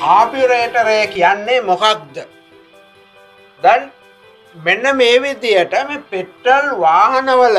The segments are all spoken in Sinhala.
කාබියුරේටරය කියන්නේ මොකක්ද? දැන් මෙන්න මේ විදියට මේ පෙට්‍රල් වාහනවල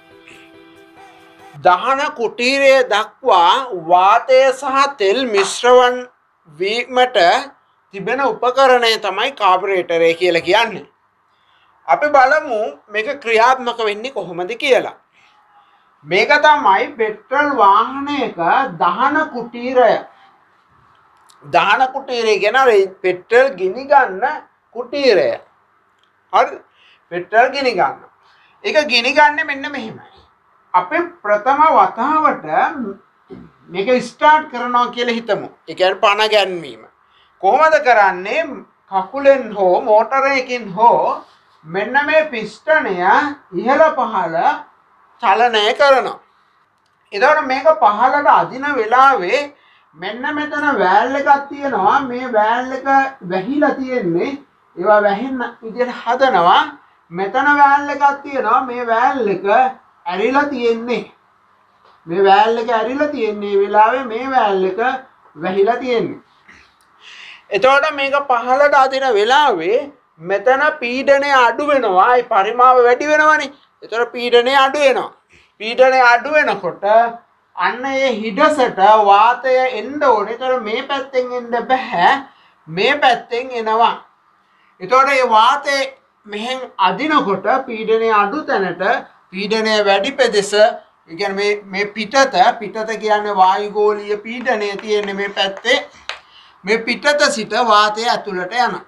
දහන කුටීරය දක්වා වාතය සහ තෙල් මිශ්‍රවන් වීමට තිබෙන උපකරණය තමයි කාබියුරේටරය කියලා කියන්නේ. අපි බලමු මේක ක්‍රියාත්මක වෙන්නේ කොහොමද කියලා. මේක තමයි පෙට්‍රල් වාහනයක දහන කුටීරය. දහන කුටීරය කියන්නේ පෙට්‍රල් ගිනි ගන්න කුටීරය. හරි? පෙට්‍රල් ගිනි ගන්න. ඒක ගිනි ගන්න මෙන්න මෙහෙමයි. අපි ප්‍රථම වතාවට මේක ස්ටාර්ට් කරනවා කියලා හිතමු. ඒ කියන්නේ පණ ගැන්වීම. කොහොමද කරන්නේ? කකුලෙන් හෝ මෝටරයකින් හෝ මෙන්න මේ පිස්ටනය ඉහළ පහළ චලනය කරනවා. එතකොට මේක පහළට අදින වෙලාවේ මෙන්න මෙතන වෑල් එකක් තියෙනවා. මේ වෑල් එක වැහිලා තියෙන්නේ. ඒවා වැහෙන්න විදිහට හදනවා. මෙතන වෑල් එකක් තියෙනවා. මේ වෑල් එක ඇරිලා තියෙන්නේ. මේ වෑල් එක ඇරිලා තියෙන්නේ වෙලාවේ මේ වෑල් එක වැහිලා තියෙන්නේ. එතකොට මේක පහළට අදින වෙලාවේ මෙතන පීඩනය අඩු වෙනවා. ඒ පරිමාව වැඩි වෙනවනේ. එතකොට පීඩනය අඩු වෙනවා. පීඩනය අඩු වෙනකොට අන්න ඒ හිඩසට වාතය එන්න ඕනේ. එතකොට මේ පැත්තෙන් එන්න බෑ. මේ පැත්තෙන් එනවා. එතකොට මේ වාතය මෙහෙන් අදිනකොට පීඩනය අඩු තැනට පීඩනය වැඩි පෙදෙස, ඒ කියන්නේ මේ පිටත කියන්නේ වායුගෝලීය පීඩනය තියෙන්නේ මේ පැත්තේ. මේ පිටත සිට වාතය ඇතුළට යනවා.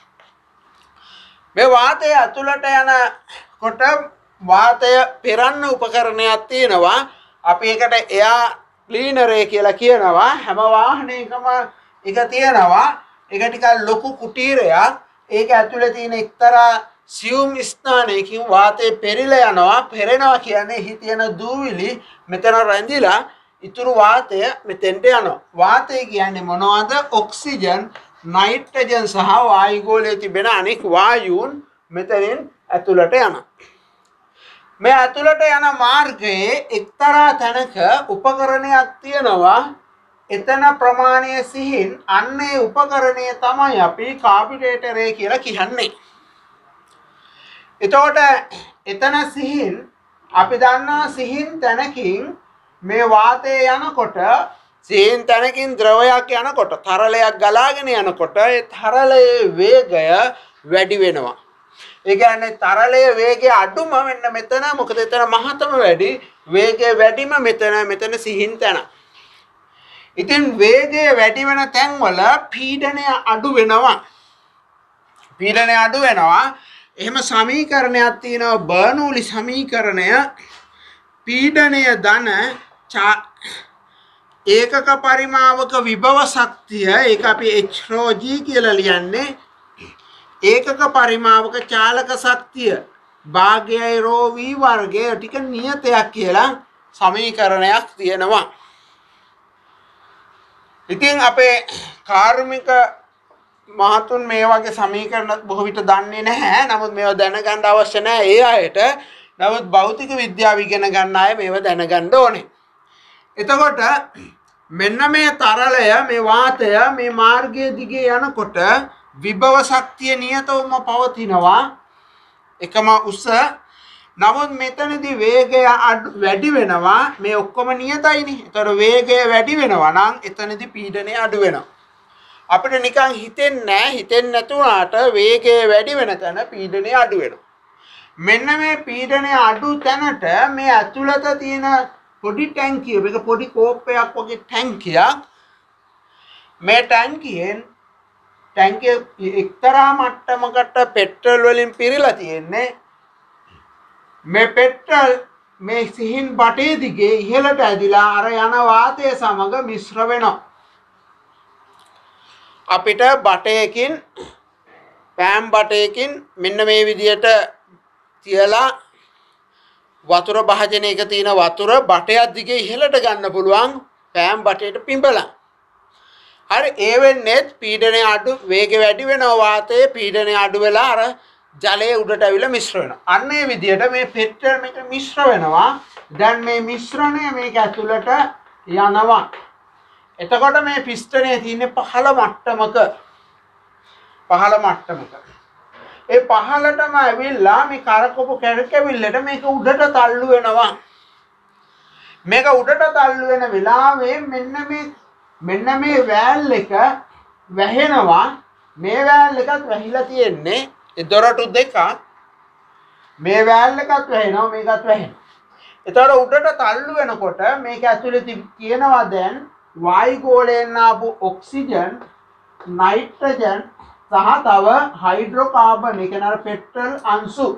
මේ වාතය ඇතුළට යනකොට වාතය පෙරන්න උපකරණයක් තියෙනවා. අපි ඒකට එයා ක්ලීනරය කියලා කියනවා. හැම වාහනයකම එක තියෙනවා. ඒක ටිකක් ලොකු කුටීරයක්. ඒක ඇතුලේ තියෙන එක්තරා සියුම් ස්ථානයකින් වාතය පෙරිලා යනවා. පෙරෙනවා කියන්නේ එහි තියෙන දූවිලි මෙතන රැඳිලා ඉතුරු වාතය මෙතෙන්ට යනවා. වාතය කියන්නේ මොනවද? ඔක්සිජන්, නයිට්‍රජන් සහ වායුගෝලයේ තිබෙන අනෙක් වායුන් මෙතනින් ඇතුළට යනවා. මේ ඇතුළට යන මාර්ගයේ එක්තරා තැනක උපකරණයක් තියෙනවා. එතන ප්‍රමාණය සිහින් අන්න ඒ උපකරණය තමයි අපි කාබියුරේටරය කියලා කියන්නේ. එතකොට එතන සිහින් අපි දන්නවා සිහින් තැනකින් මේ වාතය යනකොට සිහින් තැනකින් ද්‍රවයක් යනකොට තරලයක් ගලාගෙන යනකොට ඒ තරලයේ වේගය වැඩි වෙනවා. ඒ කියන්නේ තරලයේ වේගය අඩුම වෙන්න මෙතන. මොකද එතන මහතම වැඩි. වේගය වැඩිම මෙතන සිහින් තැන. ඉතින් වේගය වැඩි වෙන තැන්වල පීඩනය අඩු වෙනවා. පීඩනය අඩු වෙනවා. එහෙම සමීකරණයක් තියෙනවා බර්නූලි සමීකරණය. පීඩනය ධන ඒකක පරිමාවක විභව ශක්තිය, ඒක අපි h කියලා ලියන්නේ. ඒකක පරිමාවක චාලක ශක්තිය භාගයයි ρ v වර්ගය ටික නියතයක් කියලා සමීකරණයක් තියෙනවා. ඉතින් අපේ කාර්මික මහතුන් මේ වගේ සමීකරණ බොහෝ විට දන්නේ නැහැ. නමුත් මේවා දැනගන්න අවශ්‍ය නැහැ ඒ අයට. නමුත් භෞතික විද්‍යාව ඉගෙන ගන්න අය මේවා දැනගන්න ඕනේ. එතකොට මෙන්න මේ තරලය, මේ වාතය මේ මාර්ගයේ දිගේ යනකොට විභව ශක්තිය නියතවම පවතිනවා එකම උස. නමුත් මෙතනදී වේගය වැඩි වෙනවා. මේ ඔක්කොම නියතයිනේ. ඒතර වේගය වැඩි වෙනවා නම් එතනදී පීඩනය අඩු වෙනවා. අපිට නිකන් හිතෙන්නේ නැතුණාට වේගය වැඩි වෙන තැන පීඩනය අඩු වෙනවා. මෙන්න මේ පීඩනය අඩු තැනට මේ ඇතුළත තියෙන පොඩි ටැංකිය, මේක පොඩි කෝප්පයක් වගේ ටැංකියක්. මේ ටැංකිය එක්තරා මට්ටමකට පෙට්‍රල් වලින් පිරීලා තියෙන්නේ. මේ පෙට්‍රල් මේ සිහින් බටේ දිගේ ඉහළට ඇදිලා අර යන වාතය සමග මිශ්‍ර වෙනවා. අපිට බටයකින් පෑම් බටයකින් මෙන්න මේ විදියට තියලා වතුර භාජනයක තියෙන වතුර බටයක් දිගේ ඉහළට ගන්න පුළුවන් පෑම් බටේට පිඹලා. හරි, ඒ වෙන්නේ පීඩනය අඩු, වේගය වැඩි වෙනවා වාතයේ, පීඩනය අඩු වෙලා අර ජලය උඩට ඇවිල්ලා මිශ්‍ර වෙනවා. අන්න ඒ විදියට මේ පෙට්‍රල් මේක මිශ්‍ර වෙනවා. දැන් මේ මිශ්‍රණය මේක ඇතුළට යනවා. එතකොට මේ පිස්ටනේ තියෙන්නේ පහළ මට්ටමක. ඒ පහළටම ඇවිල්ලා මේ කරකවපු කැරකෙවිල්ලට මේක උඩට තල්ලු වෙනවා. මේක උඩට තල්ලු වෙන වෙලාවේ මෙන්න මේ වෑල් එක වැහෙනවා. මේ වෑල් එකත් වැහිලා තියෙන්නේ දොරටු දෙකක්. මේ වෑල් එකත් වැහෙනවා මේකත් වැහෙනවා. එතකොට උඩට තල්ලු වෙනකොට මේක ඇතුලේ තියෙනවා දැන් වායුගෝලයෙන් ආපු ඔක්සිජන්, නයිට්‍රජන් සහ තව හයිඩ්‍රෝකාබන් ඒ කියන්නේ පෙට්‍රල් අංශු.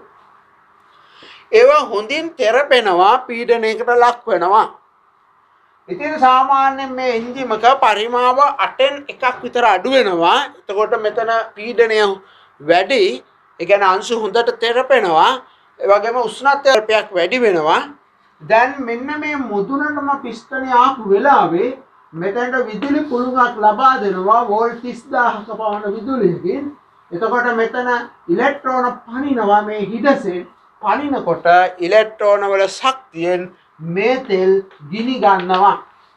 ඒවා හොඳින් තෙරපෙනවා, පීඩනයකට ලක් වෙනවා. ඉතින් සාමාන්‍යයෙන් මේ එන්ජිමක පරිමාව 8න් එකක් විතර අඩු වෙනවා. එතකොට මෙතන පීඩනය වැඩි. ඒ කියන්නේ අංශු හොඳට තෙරපෙනවා. ඒ වගේම උෂ්ණත්වයක් වැඩි වෙනවා. දැන් මෙන්න මේ මුදුනටම පිස්ටනේ ආපු වෙලාවේ මෙතනට විදුලි කුළුණක් ලබා දෙනවා වෝල්ට් 30000ක පවන විදුලියකින්. එතකොට මෙතන ඉලෙක්ට්‍රෝන පනිනවා මේ හිඩසේ. පනිනකොට ඉලෙක්ට්‍රෝන වල ශක්තියෙන් මේ තෙල් ගිනි ගන්නවා.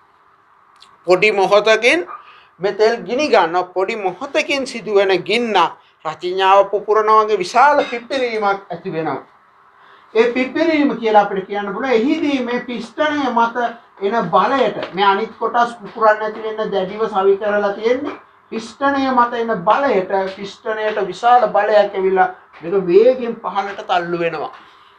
පොඩි මොහොතකින් මේ තෙල් ගිනි ගන්නවා. පොඩි මොහොතකින් සිදුවෙන ගින්න රචිඥාව පුපුරනවා වගේ විශාල පිපිරීමක් ඇති වෙනවා. ඒ පිපිරීම කියලා අපිට කියන්න පුළුවන්. එහිදී මේ පිස්ටනය මත එන බලයට මේ අනිත් කොටස් පුපුරන්න නැති වෙන්න දැඩිව සවි කරලා තියෙන්නේ. පිස්ටනය මත එන බලයට පිස්ටනයට විශාල බලයක් ඇවිල්ලා මේක වේගයෙන් පහළට තල්ලු වෙනවා.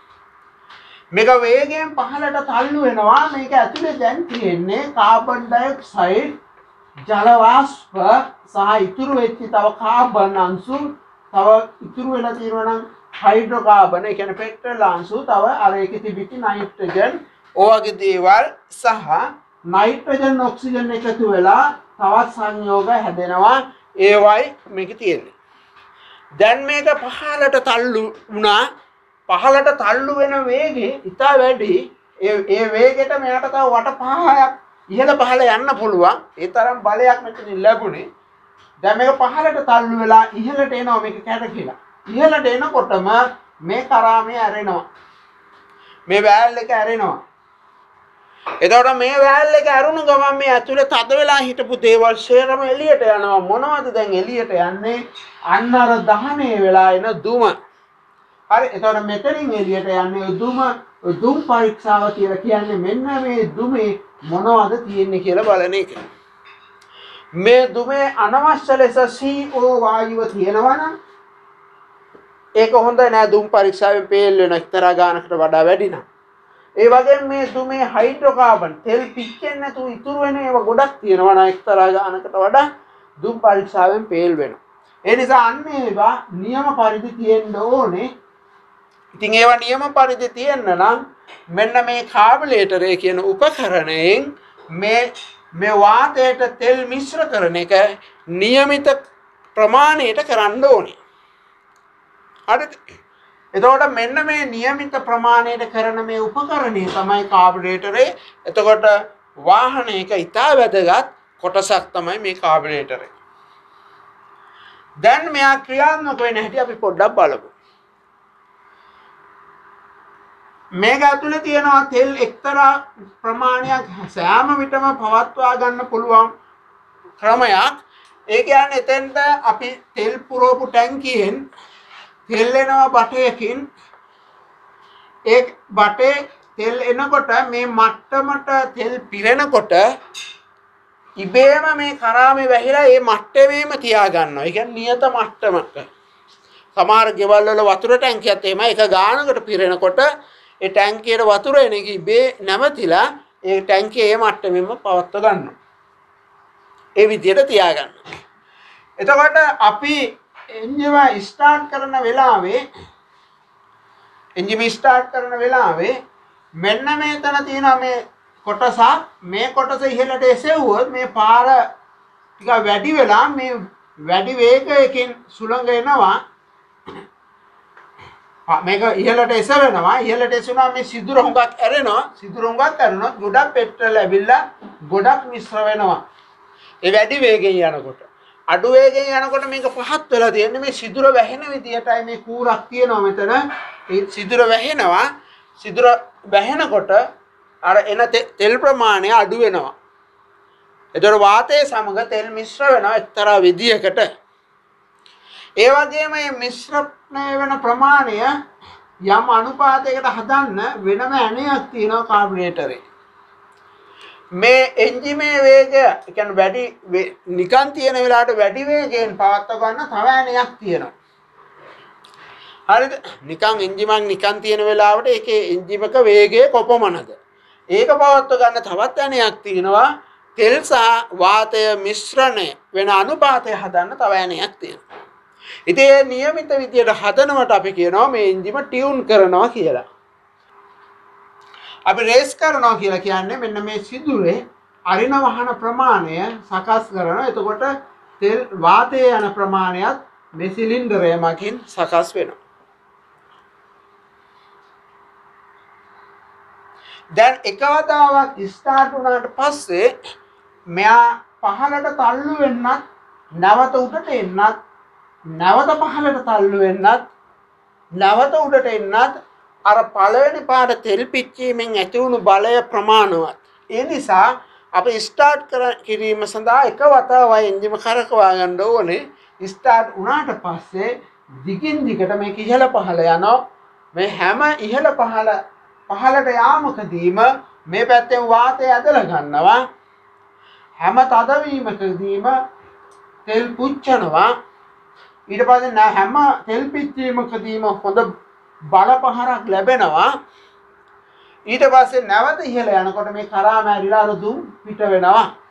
මේක වේගයෙන් පහළට තල්ලු වෙනවා. මේක ඇතුලේ දැන් තියෙන්නේ කාබන් ඩයොක්සයිඩ්, ජල වාෂ්ප සහ ඉතුරු වෙච්ච තව කාබන් අංශු, තව ඉතුරු වෙලා තියෙනවා නම් හයිඩ්‍රෝකාබන් ඒ කියන්නේ පෙට්‍රල් අංශු, තව අර එකේ තිබිච්ච නයිට්‍රජන් ඔයගේ දේවල් සහ නයිට්‍රජන් ඔක්සිජන් එකතු වෙලා තවත් සංයෝග හැදෙනවා. ඒවයි මේකේ තියෙන්නේ. දැන් මේක පහළට තල්ලු වුණා. පහළට තල්ලු වෙන වේගය ඉතා වැඩි. ඒ වේගෙට මෙයාට තව වට 5ක් ඉහළ පහළ යන්න පුළුවන්. ඒ තරම් බලයක් මෙතන ලැබුණේ. දැන් මේක පහළට තල්ලු වෙලා ඉහළට එනවා මේක කැරකිලා. ඉහළට එනකොටම මේ කරා මේ ඇරෙනවා. මේ වෑල් එක ඇරෙනවා. එතකොට මේ වෑල් එක ඇරුණු ගමන් මේ ඇතුලේ තද වෙලා හිටපු දේවල් සේරම එළියට යනවා. මොනවද දැන් එළියට යන්නේ? අන්න අර දහනය වෙලා එන දුම. හරි. එතකොට මෙතනින් එළියට යන්නේ දුම් පරීක්ෂාව කියලා කියන්නේ මෙන්න මේ දුමේ මොනවද තියෙන්නේ කියලා බලන එක. මේ දුමේ අනවශ්‍ය ලෙස CO වායුව තියෙනවා නම් ඒක හොඳ නෑ. දුම් පරීක්ෂාවෙන් පේල් වෙන එක්තරා ගානකට වඩා වැඩි නම්. ඒ වගේම මේ දුමේ හයිඩ්‍රෝකාබන් තෙල් පිච්චෙන්නේ නැතුව ඉතුරු වෙන ඒවා ගොඩක් තියෙනවා නම් එක්තරා ගානකට වඩා දුම් පරීක්ෂාවෙන් පේල් වෙනවා. ඒ නිසා අන්න ඒවා නියම පරිදි තියෙන්න ඕනේ. ඉතින් ඒවා නියම පරිදි තියෙන්න නම් මෙන්න මේ කාබුලේටරය කියන උපකරණයෙන් මේ වාතයට තෙල් මිශ්‍ර කරන එක નિયમિત ප්‍රමාණයට කරන්න ඕනේ. හරිද? එතකොට මෙන්න මේ નિયમિત ප්‍රමාණයට කරන මේ උපකරණය තමයි කාබුලේටරේ. එතකොට වාහනයක ඉතා වැදගත් කොටසක් තමයි මේ කාබුලේටරේ. දැන් මෙයා ක්‍රියාත්මක වෙන හැටි අපි පොඩ්ඩක් බලමු. මේක ඇතුලේ තියෙනවා තෙල් එක්තරා ප්‍රමාණයක් සෑම විටම පවත්වා ගන්න පුළුවන් ක්‍රමයක්. ඒ කියන්නේ එතෙන්ට අපි තෙල් පුරවපු ටැංකියෙන් තෙල් එනවා බටයකින්. ඒ බටේ තෙල් එනකොට මේ මට්ටමට තෙල් පිරෙනකොට ඉබේම මේ කරාමේ වැහිලා මේ මට්ටමේම තියා ගන්නවා. ඒ කියන්නේ නියත මට්ටමක. සමහර ගෙවල් වල වතුර ටැංකියත් එහෙම එක ගානකට පිරෙනකොට ඒ ටැංකියට වතුර එන එක ඉබේ නැවතිලා ඒ ටැංකිය ඒ මට්ටමෙම පවත්ව ගන්නවා. ඒ විදිහට තියා ගන්නවා. එතකොට අපි එන්ජිම ස්ටාර්ට් කරන වෙලාවේ මෙන්න මේතන තියෙනවා මේ කොටස. මේ කොටස ඉහළට එසෙව්වොත් මේ පාර ටික වැඩි වෙලා මේ වැඩි වේගයකින් සුළඟ එනවා. මේක ඉහළට එසවෙනවා. ඉහළට එසුණා මේ සිදුර හුඟක් ඇරෙනවා. සිදුර හුඟක් ඇරුණොත් ගොඩක් පෙට්‍රල් ඇවිල්ලා ගොඩක් මිශ්‍ර වෙනවා. ඒ වැඩි වේගයෙන් යනකොට. අඩු වේගයෙන් යනකොට මේක පහත් වෙලා තියෙන්නේ. මේ සිදුර වැහෙන විදියටයි මේ කූරක් තියෙනවා මෙතන. ඒ සිදුර වැහෙනවා. සිදුර වැහෙනකොට අර එන තෙල් ප්‍රමාණය අඩු වෙනවා. එතකොට වාතයේ සමග තෙල් මිශ්‍ර වෙනවා එක්තරා විදියකට. ඒ වගේම මේ මිශ්‍රණය වෙන ප්‍රමාණය යම් අනුපාතයකට හදන්න වෙනම ඇණයක් තියෙනවා කාබුරේටරේ. මේ එන්ජිමේ වේගය කියන්නේ වැඩි නිකන් තියෙන වෙලාවට වැඩි වේගයෙන් පවත්ව ගන්න තව ඇණයක් තියෙනවා. හරිද? නිකන් එන්ජිමක් නිකන් තියෙන වෙලාවට ඒකේ එන්ජිමක වේගය කොපමණද? ඒක පවත්ව ගන්න තවත් ඇණයක් තියෙනවා. තෙල් සහ වාතය මිශ්‍රණය වෙන අනුපාතය හදන්න තව ඇණයක් තියෙනවා. ඉතින් මේ નિયમિત විදියට හදනවට අපි කියනවා මේ එන්ජිම ටියුන් කරනවා කියලා. අපි රේස් කරනවා කියලා කියන්නේ මෙන්න මේ සිදුරේ අරින වහන ප්‍රමාණය සකස් කරනවා. එතකොට තෙල් වාතයේ යන ප්‍රමාණයත් මේ සිලින්ඩරය මගින් සකස් වෙනවා. දැන් එකවතාවක් ස්ටාර්ට් වුණාට පස්සේ මෙයා පහළට තල්ලු වෙන්නත් නැවත උඩට එන්නත් නැවත පහළට තල්ලු වෙන්නත් නැවත උඩට එන්නත් අර පළවෙනි පාර තෙල් පිච්චීමෙන් ඇති වුණු බලය ප්‍රමාණවත්. ඒ නිසා අපි ස්ටාර්ට් කිරීම සඳහා එක වතාවයි එන්ජිම කරකවා ගන්න ඕනේ. ස්ටාර්ට් වුණාට පස්සේ දිගින් දිගට මේක ඉහළ පහළ යනවා. මේ හැම ඉහළ පහළට යාමකදීම මේ පැත්තෙන් වාතය ඇදලා ගන්නවා. හැම තදවීමකදීම තෙල් පුච්චනවා. ඊට පස්සේ හැම තෙල් පිච්චීමකදීම හොඳ බල පහරක් ලැබෙනවා. ඊට පස්සේ නැවත ඉහළ යනකොට මේ කරා මැරිලා දුම් පිට වෙනවා.